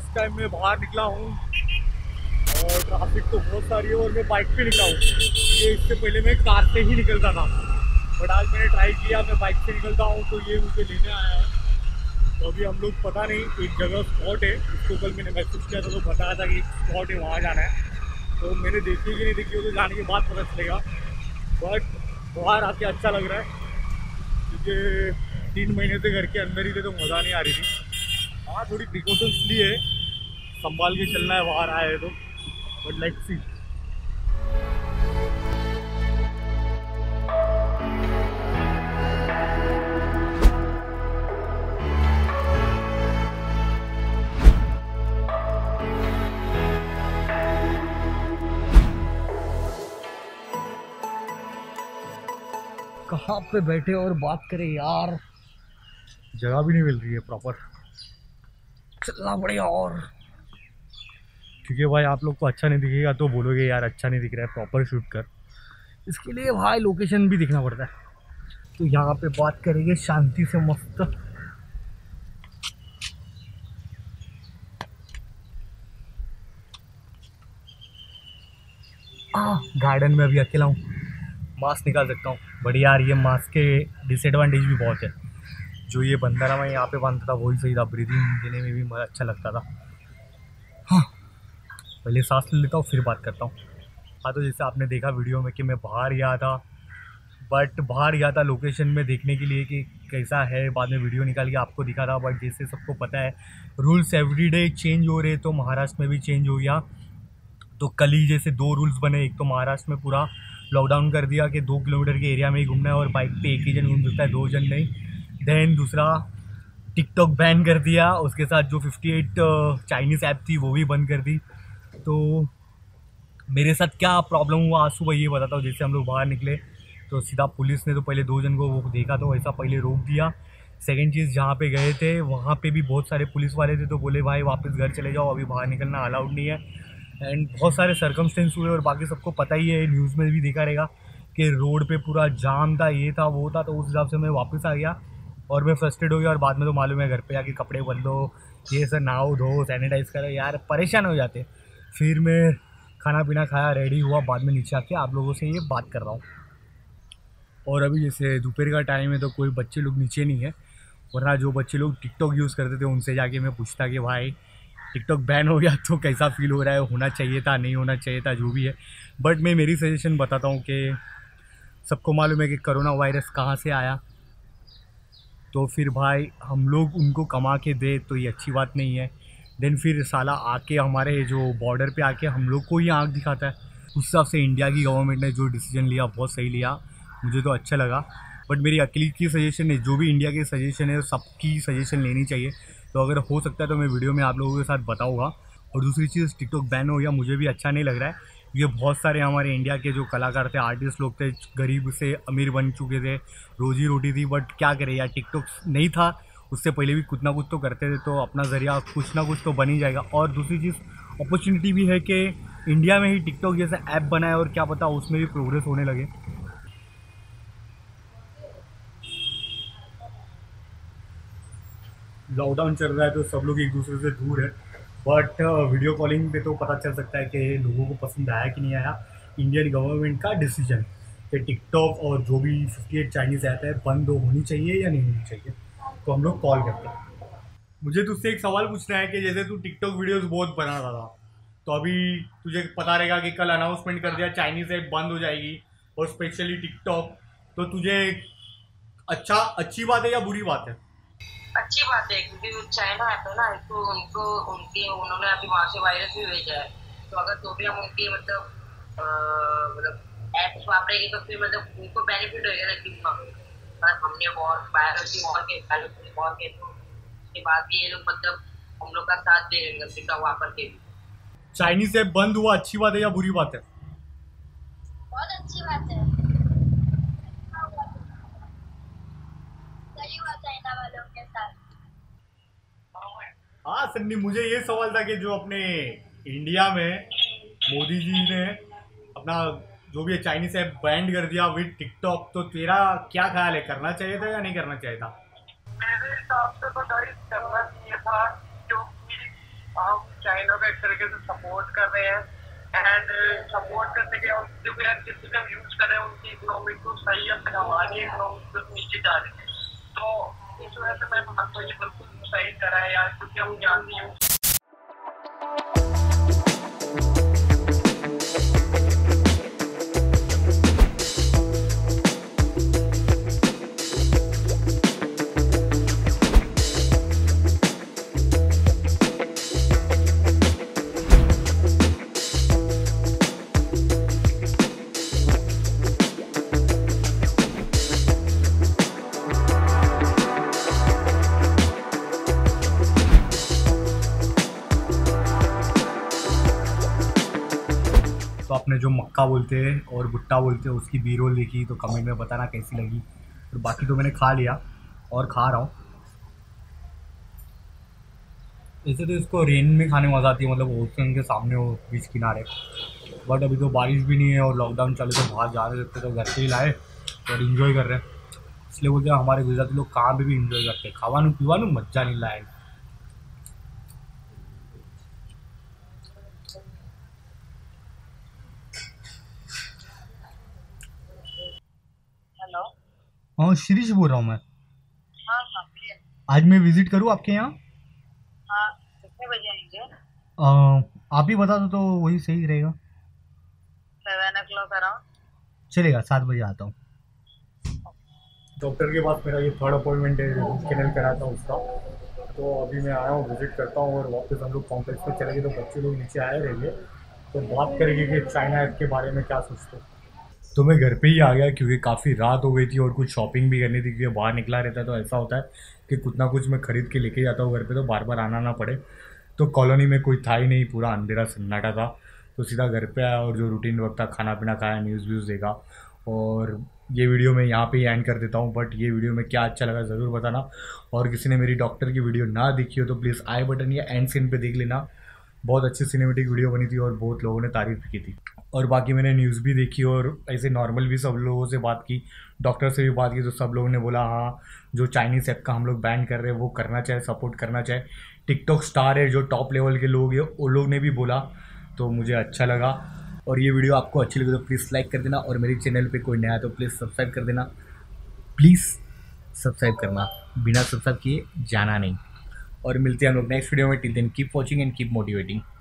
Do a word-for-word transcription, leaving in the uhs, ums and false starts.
First time मैं बाहर निकला हूँ और ट्रैफिक तो बहुत सारी है और मैं बाइक पे निकला हूँ क्योंकि इससे पहले मैं कार से ही निकलता था, बट आज मैंने ट्राई किया मैं बाइक से निकलता हूँ तो ये मुझे लेने आया है। तो अभी हम लोग पता नहीं एक जगह स्पॉट है, उसको कल मैंने मैसेज किया था तो बताया था कि एक स्पॉट है वहाँ जाना है, तो मैंने देखी कि नहीं देखी वो तो जाने के बाद पता चलेगा। बट बाहर आके अच्छा लग रहा है क्योंकि तीन महीने से घर के अंदर ही थे तो मज़ा नहीं आ रही थी। हाँ थोड़ी प्रिकॉशंस ली है, संभाल के चलना है बाहर आए तो, बट लेट्स सी। कहाँ पे बैठे और बात करें यार, जगह भी नहीं मिल रही है प्रॉपर, चलना पड़ेगा। और क्योंकि भाई आप लोग को अच्छा नहीं दिखेगा तो बोलोगे यार अच्छा नहीं दिख रहा है प्रॉपर शूट कर, इसके लिए भाई लोकेशन भी दिखना पड़ता है। तो यहाँ पे बात करेंगे शांति से मस्त। आ गार्डन में अभी अकेला हूँ, मास्क निकाल सकता हूँ। बढ़िया यार, ये मास्क के डिसएडवांटेज भी बहुत है। जो ये बंदरा मैं यहाँ पे बांधता था वही सही था, ब्रीदिंग देने में भी मुझे अच्छा लगता था। हाँ पहले सांस ले लेता हूँ फिर बात करता हूँ। हाँ तो जैसे आपने देखा वीडियो में कि मैं बाहर गया था, बट बाहर गया था लोकेशन में देखने के लिए कि कैसा है, बाद में वीडियो निकाल के आपको दिखा था। बट जैसे सबको पता है रूल्स एवरीडे चेंज हो रहे, तो महाराष्ट्र में भी चेंज हो गया। तो कल ही जैसे दो रूल्स बने, एक तो महाराष्ट्र में पूरा लॉकडाउन कर दिया कि दो किलोमीटर के एरिया में ही घूमना है और बाइक पे एक ही जन घूम सकता है, दो जन नहीं। देन दूसरा टिकटॉक बैन कर दिया, उसके साथ जो अट्ठावन चाइनीज़ ऐप थी वो भी बंद कर दी। तो मेरे साथ क्या प्रॉब्लम हुआ आज सुबह ये बताता हूँ। जैसे हम लोग बाहर निकले तो सीधा पुलिस ने तो पहले दो जन को वो देखा तो ऐसा पहले रोक दिया। सेकंड चीज़, जहाँ पे गए थे वहाँ पे भी बहुत सारे पुलिस वाले थे, तो बोले भाई वापस घर चले जाओ, अभी बाहर निकलना अलाउड नहीं है। एंड बहुत सारे सर्कमस्टेंस हुए और बाकी सबको पता ही है, न्यूज़ में भी देखा रहेगा कि रोड पे पूरा जाम था, ये था वो था। तो उस हिसाब से मैं वापस आ गया और मैं फ्रस्ट्रेट हो गया। और बाद में तो मालूम है घर पे आके कपड़े बदलो, ये सब नहाओ धो सैनिटाइज करो, यार परेशान हो जाते। फिर मैं खाना पीना खाया, रेडी हुआ, बाद में नीचे आके आप लोगों से ये बात कर रहा हूँ। और अभी जैसे दोपहर का टाइम है तो कोई बच्चे लोग नीचे नहीं है, वरना जो बच्चे लोग टिकटॉक यूज़ करते थे उनसे जाके मैं पूछता कि भाई टिकटॉक बैन हो गया तो कैसा फील हो रहा है, होना चाहिए था नहीं होना चाहिए था, जो भी है। बट मैं मेरी सजेशन बताता हूँ कि सबको मालूम है कि कोरोना वायरस कहाँ से आया, तो फिर भाई हम लोग उनको कमा के दे तो ये अच्छी बात नहीं है। देन फिर साला आके हमारे जो बॉर्डर पे आके हम लोग को ही आँख दिखाता है। उस हिसाब से इंडिया की गवर्नमेंट ने जो डिसीजन लिया बहुत सही लिया, मुझे तो अच्छा लगा। बट मेरी अकेली की सजेशन है, जो भी इंडिया के सजेशन है सबकी सजेशन लेनी चाहिए। तो अगर हो सकता है तो मैं वीडियो में आप लोगों के साथ बताऊँगा। और दूसरी चीज़, टिकटॉक बैन हो गया मुझे भी अच्छा नहीं लग रहा है। ये बहुत सारे हमारे इंडिया के जो कलाकार थे, आर्टिस्ट लोग थे, गरीब से अमीर बन चुके थे, रोजी रोटी थी। बट क्या करें यार, टिकटॉक नहीं था उससे पहले भी कुछ ना कुछ तो करते थे, तो अपना ज़रिया कुछ ना कुछ तो बन ही जाएगा। और दूसरी चीज़, अपॉर्चुनिटी भी है कि इंडिया में ही टिकटॉक जैसा ऐप बनाए और क्या पता उसमें भी प्रोग्रेस होने लगे। लॉकडाउन चल रहा है तो सब लोग एक दूसरे से दूर है, बट वीडियो कॉलिंग पे तो पता चल सकता है कि लोगों को पसंद आया कि नहीं आया इंडियन गवर्नमेंट का डिसीजन कि टिकटॉक और जो भी अट्ठावन चाइनीज़ ऐप है बंद होनी चाहिए या नहीं होनी चाहिए। तो हम लोग कॉल करते हैं। मुझे तुझसे एक सवाल पूछना है कि जैसे तू टिकटॉक वीडियोस बहुत बना रहा था, तो अभी तुझे पता रहेगा कि कल अनाउंसमेंट कर दिया चाइनीज़ ऐप बंद हो जाएगी और स्पेशली टिकटॉक, तो तुझे अच्छा अच्छी बात है या बुरी बात है? अच्छी बात है, क्योंकि चाइना है तो ना, तो उनको उनके उन्होंने अभी वहाँ से वायरस भी भेजा है। तो अगर तो भी हम उनकी मतलब मतलब ऐप्स वापरेंगे तो फिर मतलब उनको बेनिफिट होगा ना, कि मतलब हमने वॉर वायरस की वॉर के पहले वॉर के तो उसके बाद भी ये लोग मतलब हम लोग का साथ दे देंगे टिकटॉक वापर के भी। चाइनीज ऐप बंद हुआ अच्छी बात है या बुरी बात है? बहुत अच्छी बात है, सही हुआ चाइना वालों के साथ। हाँ सन्नी, मुझे ये सवाल था कि जो अपने इंडिया में मोदी जी ने अपना जो भी चाइनीज ऐप बैंड कर दिया विद टिकटॉक, तो तेरा क्या ख्याल है, करना चाहिए था या नहीं करना चाहिए था? मेरे हिसाब से तो गाइस करना चाहिए था, क्योंकि हम चाइना को एक तरीके से सपोर्ट कर रहे हैं एंड सपोर्ट करने के और जो भी किसी का यूज कर रहे हैं उनकी इकोनॉमी को सही है, फिर हमारी इकोनॉमी को नीचे जा रही है। तो इस वजह से मैं मानता हूँ ये बिल्कुल सही करा है यार, क्योंकि हम जानते हैं तो आपने जो मक्का बोलते हैं और भुट्टा बोलते हैं उसकी बी रोल देखी तो कमेंट में बताना कैसी लगी। और बाकी तो मैंने खा लिया और खा रहा हूँ। ऐसे तो इसको रेन में खाने में मज़ा आती है, मतलब ओशन के सामने हो बीच किनारे। बट अभी तो बारिश भी नहीं है और लॉकडाउन चालू, तो बाहर जा रहे थे तो घर से ही लाए और इन्जॉय कर रहे हैं। इसलिए बोलते हैं हमारे गुजराती लोग कहाँ पे भी इन्जॉय करते हैं, खावा पीवा मजा नहीं लाए। हेलो। हाँ शिरीष बोल रहा हूँ मैं। हाँ हाँ प्लीज। आज मैं विजिट करूँ आपके यहाँ? हाँ कितने बजे आएंगे? अ, आप ही बता दो तो वही सही रहेगा। सेवन ओ क्लॉक अराउंड चलेगा, सात बजे आता हूँ। डॉक्टर के पास मेरा ये थर्ड अपॉइंटमेंट है, रूट कैनल करा था उसका। तो अभी मैं आया हूँ, विजिट करता हूँ और वापस हम लोग कॉम्प्लेक्स पे चलेंगे। तो बच्चे लोग नीचे आए रहेंगे तो बात करेंगे कि चाइना ऐप के बारे में क्या सोचते हैं। तो मैं घर पे ही आ गया क्योंकि काफ़ी रात हो गई थी और कुछ शॉपिंग भी करनी थी, क्योंकि बाहर निकला रहता है तो ऐसा होता है कि कुछ ना कुछ मैं ख़रीद के लेके जाता हूँ घर पे, तो बार बार आना ना पड़े। तो कॉलोनी में कोई था ही नहीं, पूरा अंधेरा सन्नाटा था। तो सीधा घर पे आया और जो रूटीन वक्त था, खाना पीना खाया, न्यूज़ व्यूज़ देखा। और ये वीडियो मैं यहाँ पे ही एंड कर देता हूँ। बट ये वीडियो में क्या अच्छा लगा ज़रूर बताना। और किसी ने मेरी डॉक्टर की वीडियो ना देखी हो तो प्लीज़ आई बटन या एंड सीन पे देख लेना। बहुत अच्छी सिनेमेटिक वीडियो बनी थी और बहुत लोगों ने तारीफ़ की थी। और बाकी मैंने न्यूज़ भी देखी और ऐसे नॉर्मल भी सब लोगों से बात की, डॉक्टर से भी बात की, तो सब लोगों ने बोला हाँ जो चाइनीज़ ऐप का हम लोग बैन कर रहे हैं वो करना चाहिए, सपोर्ट करना चाहिए। टिकटॉक स्टार है जो टॉप लेवल के लोग हैं वो लोग ने भी बोला, तो मुझे अच्छा लगा। और ये वीडियो आपको अच्छी लगी तो प्लीज़ लाइक कर देना और मेरे चैनल पे कोई नया तो प्लीज़ सब्सक्राइब कर देना। प्लीज़ सब्सक्राइब करना, बिना सब्सक्राइब किए जाना नहीं। और मिलते हैं हम लोग नेक्स्ट वीडियो में। Till then keep watching and keep motivating.